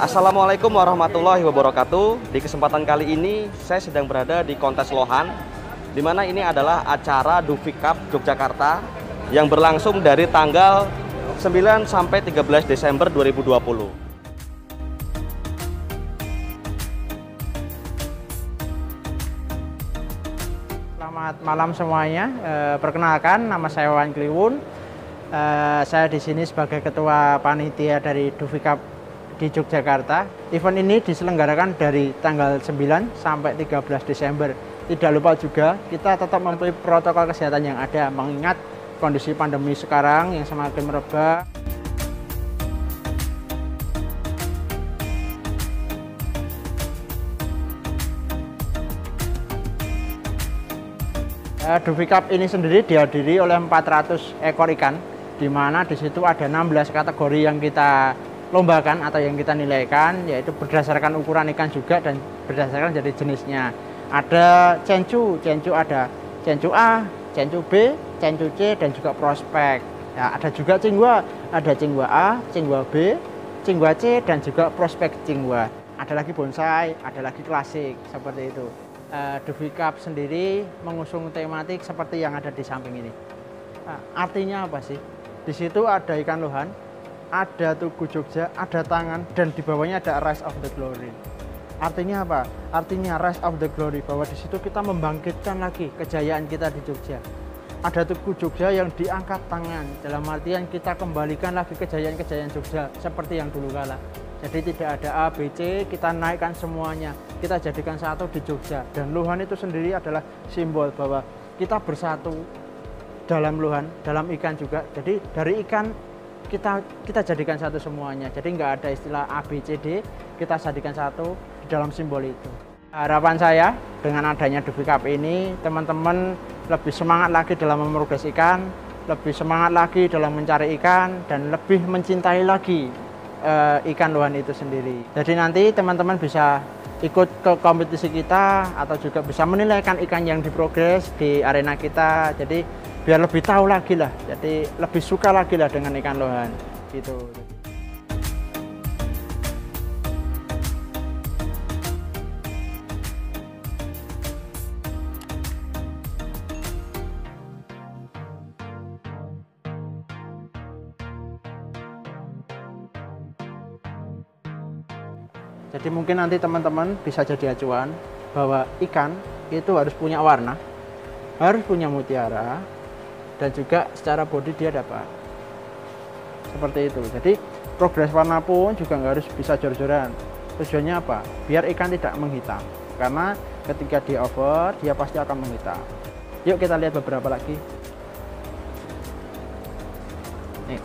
Assalamualaikum warahmatullahi wabarakatuh. Di kesempatan kali ini saya sedang berada di kontes lohan, di mana ini adalah acara Dufik Cup Yogyakarta yang berlangsung dari tanggal 9 sampai 13 Desember 2020. Selamat malam semuanya. Perkenalkan, nama saya Wawan Kliwun. Saya di sini sebagai ketua panitia dari Dufik Cup di Yogyakarta. Event ini diselenggarakan dari tanggal 9 sampai 13 Desember. Tidak lupa juga kita tetap mematuhi protokol kesehatan yang ada, mengingat kondisi pandemi sekarang yang semakin merebak. Dufik Cup ini sendiri dihadiri oleh 400 ekor ikan, di mana di situ ada 16 kategori yang kita lombakan atau yang kita nilaikan, yaitu berdasarkan ukuran ikan juga dan berdasarkan jadi jenisnya. Ada cencu ada cencu A, cencu B, cencu C, dan juga prospek. Ya, ada juga cinggua, ada cinggua A, cinggua B, cinggua C, dan juga prospek cinggua. Ada lagi bonsai, ada lagi klasik, seperti itu. Dufik Cup sendiri mengusung tematik seperti yang ada di samping ini. Artinya apa sih? Di situ ada ikan lohan, ada Tugu Jogja, ada tangan, dan di bawahnya ada Rise of the Glory. Artinya apa? Artinya Rise of the Glory, bahwa di situ kita membangkitkan lagi kejayaan kita di Jogja. Ada Tugu Jogja yang diangkat tangan, dalam artian kita kembalikan lagi kejayaan-kejayaan Jogja seperti yang dulu kala. Jadi tidak ada A, B, C, kita naikkan semuanya, kita jadikan satu di Jogja. Dan lohan itu sendiri adalah simbol bahwa kita bersatu dalam lohan, dalam ikan juga. Jadi dari ikan kita jadikan satu semuanya. Jadi nggak ada istilah A, B, C, D, kita jadikan satu di dalam simbol itu. Harapan saya dengan adanya Dufik Cup ini, teman-teman lebih semangat lagi dalam memprogres ikan, lebih semangat lagi dalam mencari ikan, dan lebih mencintai lagi ikan lohan itu sendiri. Jadi nanti teman-teman bisa ikut ke kompetisi kita atau juga bisa menilaikan ikan yang diprogres di arena kita. Jadi biar lebih tahu lagi lah, jadi lebih suka lagi lah dengan ikan lohan gitu. Jadi mungkin nanti teman-teman bisa jadi acuan bahwa ikan itu harus punya warna, harus punya mutiara, dan juga secara body dia dapat seperti itu. Jadi progres warna pun juga nggak harus bisa jor-joran. Tujuannya apa? Biar ikan tidak menghitam, karena ketika dia over dia pasti akan menghitam. Yuk kita lihat beberapa lagi. Nih,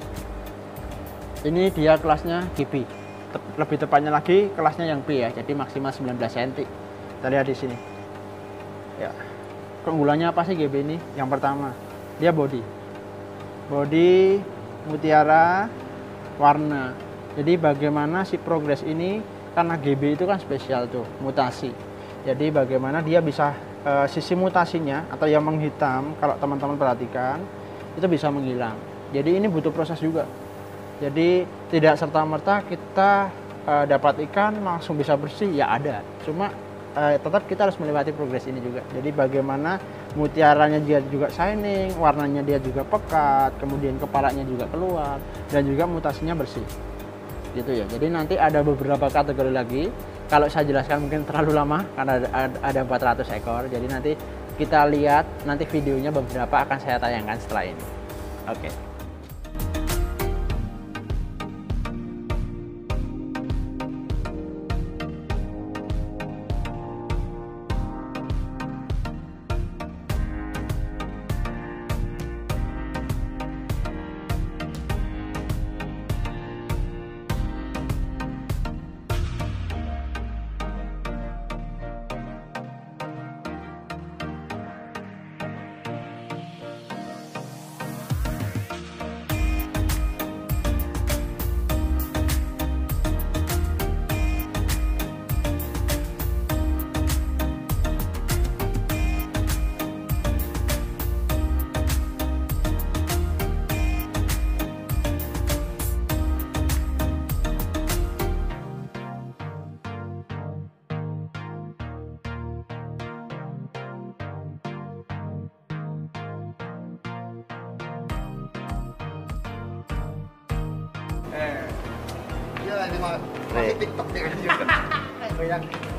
ini dia kelasnya GB, lebih tepatnya lagi kelasnya yang B ya, jadi maksimal 19 cm. Kita lihat di sini ya, keunggulannya apa sih GB ini? Yang pertama, dia body, mutiara, warna. Jadi bagaimana si progres ini, karena GB itu kan spesial tuh, mutasi. Jadi bagaimana dia bisa sisi mutasinya atau yang menghitam, kalau teman-teman perhatikan itu bisa menghilang. Jadi ini butuh proses juga. Jadi tidak serta-merta kita dapat ikan langsung bisa bersih, ya ada. Cuma tetap kita harus melewati progres ini juga. Jadi bagaimana mutiaranya dia juga shining, warnanya dia juga pekat, kemudian kepalanya juga keluar, dan juga mutasinya bersih. Gitu ya. Jadi nanti ada beberapa kategori lagi. Kalau saya jelaskan mungkin terlalu lama karena ada 400 ekor. Jadi nanti kita lihat nanti videonya beberapa akan saya tayangkan setelah ini. Oke. Iya, ini masih Nih. TikTok dia kan juga. Goyang.